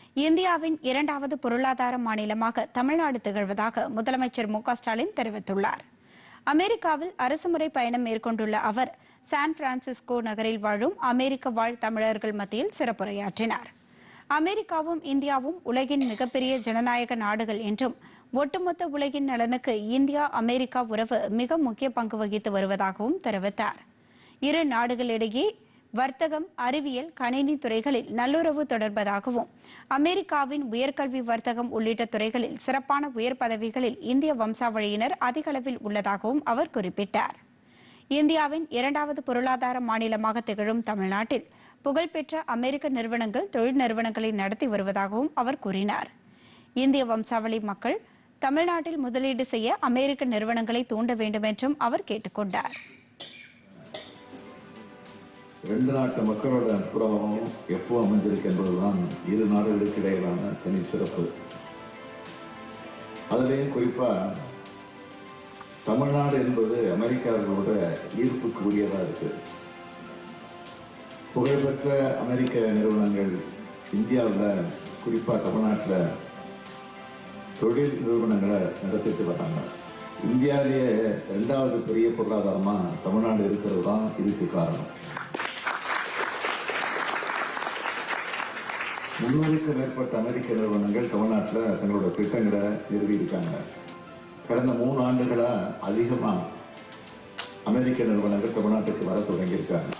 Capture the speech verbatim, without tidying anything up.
இந்தியாவின் இரண்டாவது பொருளாதார மாநிலமாக தமிழ்நாடு திகழ்வதாக முதலமைச்சர் மு க ஸ்டாலின் தெரிவித்துள்ளார். அமெரிக்காவில் அரசுமுறை பயணம் மேற்கொண்டுள்ள அவர் சான் பிரான்சிஸ்கோ நகரில் வாழும் அமெரிக்க வாழ் தமிழர்கள் மத்தியில் சிறப்புரையாற்றினார். அமெரிக்காவும் இந்தியாவும் உலகின் மிகப்பெரிய ஜனநாயக நாடுகள் என்றும் ஒட்டுமொத்த உலகின் நலனுக்கு இந்தியா அமெரிக்கா உறவு மிக முக்கிய பங்கு வகித்து வருவதாகவும் தெரிவித்தார். இரு நாடுகளிடையே வர்த்தகம், அறிவியல், கணினி துறைகளில் நல்லுறவு தொடர்பதாகவும் அமெரிக்காவின் உயர்கல்வி, வர்த்தகம் உள்ளிட்ட துறைகளில் சிறப்பான உயர் பதவிகளில் இந்திய வம்சாவழியினர் அதிக அளவில் உள்ளதாகவும் அவர் குறிப்பிட்டார். இந்தியாவின் இரண்டாவது பொருளாதார மாநிலமாக திகழும் தமிழ்நாட்டில் புகழ்பெற்ற அமெரிக்க நிறுவனங்கள் தொழில் நிறுவனங்களை நடத்தி வருவதாகவும் அவர் கூறினார். இந்திய வம்சாவளி மக்கள் தமிழ்நாட்டில் முதலீடு செய்ய அமெரிக்க நிறுவனங்களை தூண்ட வேண்டும் என்றும் அவர் கேட்டுக் கொண்டார். ரெண்டு நாட்டு மக்களோட நட்புறவும் எப்போ அமைந்திருக்கு என்பதுதான் இரு நாடுகளுக்கு இடையிலான தனி சிறப்பு. அதிலேயும் குறிப்பா தமிழ்நாடு என்பது அமெரிக்காவோட ஈர்ப்புக்கு உரியதா இருக்கு. புகழ்பெற்ற அமெரிக்க நிறுவனங்கள் இந்தியாவில் குறிப்பா தமிழ்நாட்டில் தொழில் நிறுவனங்களை நடத்திட்டு வராங்க. இந்தியாவிலேயே ரெண்டாவது பெரிய பொருளாதாரமா தமிழ்நாடு இருக்கிறது தான் இதுக்கு காரணம். முன்னூறுக்கும் மேற்பட்ட அமெரிக்க நிறுவனங்கள் தமிழ்நாட்டில் தங்களோட திட்டங்களை நிறுவியிருக்காங்க. கடந்த மூணு ஆண்டுகளா அதிகமாக அமெரிக்க நிறுவனங்கள் தமிழ்நாட்டுக்கு வர தொடங்கியிருக்காங்க.